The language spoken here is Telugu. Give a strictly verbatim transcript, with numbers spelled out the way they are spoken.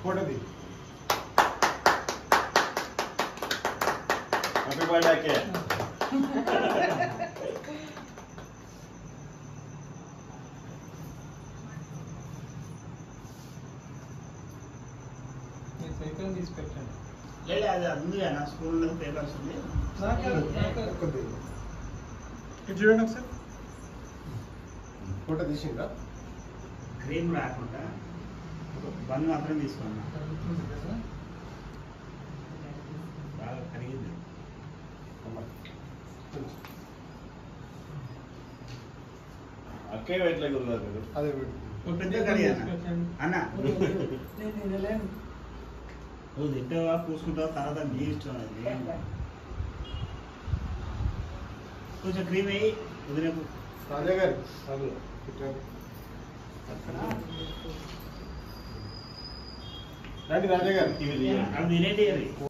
ఫోటో ది హ్యాపీ బర్త్డే కే ఈ సైకిల్ తీసి పెట్టండి. లేదు అది ఉంది నా స్కూల్లో పేపర్స్ ఉంది. ఇది చూడండి ఒకసారి ఫోటో తీసిందా క్రీమ్ రాకుండా బన్ మాత్రం తీసుకున్నా. బాగా కరిగింది. అక్కే వెయిట్లే కుదరదు అదే పెద్ద కరిగి అన్న నువ్వు తింటావా పూసుకుంటావా తర్వాత నీ ఇష్టం. అది కొంచెం క్రీమ్ అయ్యి వదిలేకు. రాజా గారు రండి రాజా గారు అది తినేటి అది